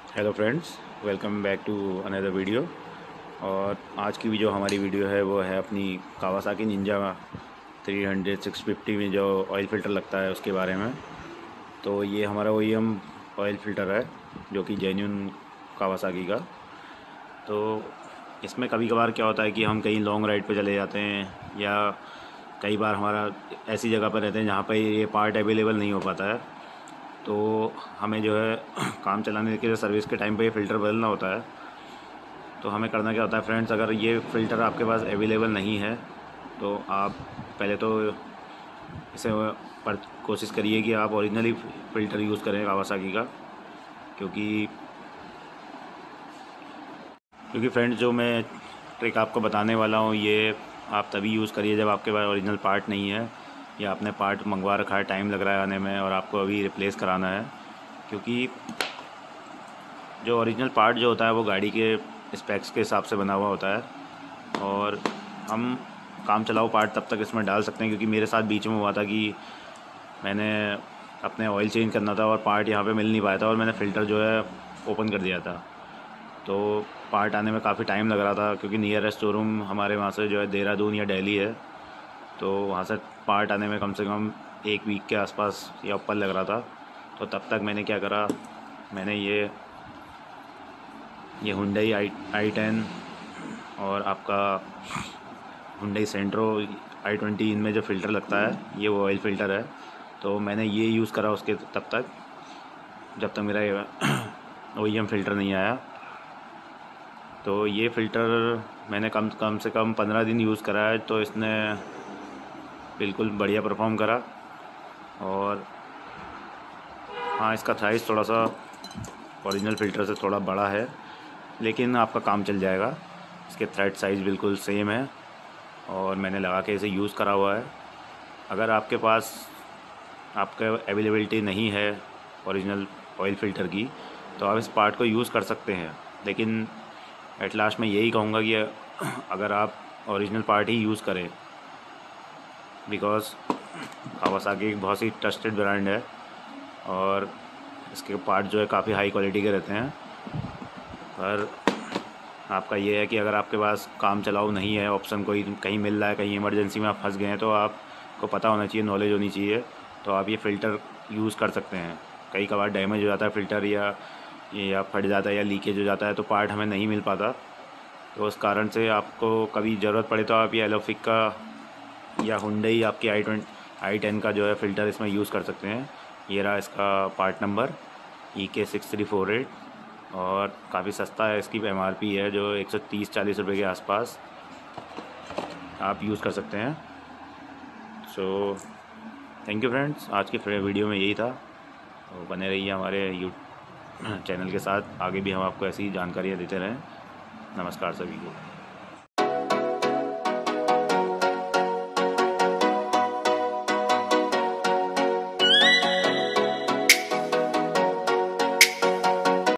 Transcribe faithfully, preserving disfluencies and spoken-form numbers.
Hello friends, welcome back to another video. और आज की भी जो हमारी वीडियो है वो है अपनी Kawasaki Ninja three hundred six fifty में जो ऑयल फ़िल्टर लगता है उसके बारे में। तो ये हमारा O E M oil filter है जो कि जेन्युइन कावासाकी का। तो इसमें कभी कभार क्या होता है कि हम कहीं लॉन्ग राइड पे चले जाते हैं या कई बार हमारा ऐसी जगह पर रहते हैं जहाँ पर ये पार्ट अवेलेबल नहीं हो पाता है। तो हमें जो है काम चलाने के लिए सर्विस के टाइम पे ये फ़िल्टर बदलना होता है। तो हमें करना क्या होता है फ्रेंड्स, अगर ये फ़िल्टर आपके पास अवेलेबल नहीं है तो आप पहले तो इसे पर कोशिश करिए कि आप ओरिजिनली फ़िल्टर यूज़ करें कावासाकी का। क्योंकि क्योंकि फ्रेंड्स जो मैं ट्रिक आपको बताने वाला हूँ ये आप तभी यूज़ करिए जब आपके पास ओरिजिनल पार्ट नहीं है या आपने पार्ट मंगवा रखा है, टाइम लग रहा है आने में और आपको अभी रिप्लेस कराना है। क्योंकि जो ओरिजिनल पार्ट जो होता है वो गाड़ी के स्पेक्स के हिसाब से बना हुआ होता है और हम काम चलाओ पार्ट तब तक इसमें डाल सकते हैं। क्योंकि मेरे साथ बीच में हुआ था कि मैंने अपने ऑयल चेंज करना था और पार्ट यहाँ पे मिल नहीं पाया था और मैंने फ़िल्टर जो है ओपन कर दिया था। तो पार्ट आने में काफ़ी टाइम लग रहा था क्योंकि नियरेस्ट शोरूम हमारे वहाँ से जो है देहरादून या दिल्ली है। तो वहाँ से पार्ट आने में कम से कम एक वीक के आसपास या ऊपर लग रहा था। तो तब तक मैंने क्या करा, मैंने ये ये हुंडई आई आई टेन और आपका हुंडई सेंट्रो आई ट्वेंटी, इनमें जो फ़िल्टर लगता है ये वो ऑयल फ़िल्टर है। तो मैंने ये यूज़ करा उसके तब तक जब तक मेरा ओ ई एम फ़िल्टर नहीं आया। तो ये फ़िल्टर मैंने कम कम से कम पंद्रह दिन यूज़ करा है तो इसने बिल्कुल बढ़िया परफॉर्म करा। और हाँ, इसका साइज़ थोड़ा सा ओरिजिनल फ़िल्टर से थोड़ा बड़ा है लेकिन आपका काम चल जाएगा। इसके थ्रेड साइज़ बिल्कुल सेम है और मैंने लगा के इसे यूज़ करा हुआ है। अगर आपके पास आपके अवेलेबिलिटी नहीं है ओरिजिनल ऑयल फ़िल्टर की तो आप इस पार्ट को यूज़ कर सकते हैं। लेकिन एट लास्ट मैं यही कहूँगा कि अगर आप ओरिजिनल पार्ट ही यूज़ करें, बिकॉज़ कावासाकी एक बहुत सी ट्रस्टेड ब्रांड है और इसके पार्ट जो है काफ़ी हाई क्वालिटी के रहते हैं। पर आपका ये है कि अगर आपके पास काम चलाओ नहीं है, ऑप्शन कोई कहीं मिल रहा है, कहीं इमरजेंसी में आप फंस गए हैं तो आपको पता होना चाहिए, नॉलेज होनी चाहिए। तो आप ये फ़िल्टर यूज़ कर सकते हैं। कई कभार डैमेज हो जाता है फ़िल्टर या या फट जाता है या लीकेज हो जाता है तो पार्ट हमें नहीं मिल पाता। तो उस कारण से आपको कभी ज़रूरत पड़े तो आप ये एलोफिक का या हुंडई आपकी आई ट्वेंटी आई टेन का जो है फ़िल्टर इसमें यूज़ कर सकते हैं। ये रहा इसका पार्ट नंबर ई के सिक्स थ्री फोर एट और काफ़ी सस्ता है। इसकी एम आर पी है जो एक सौ तीस चालीस रुपये के आसपास आप यूज़ कर सकते हैं। सो थैंक यू फ्रेंड्स, आज की वीडियो में यही था। तो बने रहिए हमारे यू चैनल के साथ, आगे भी हम आपको ऐसी जानकारियाँ देते रहें। नमस्कार सभी को।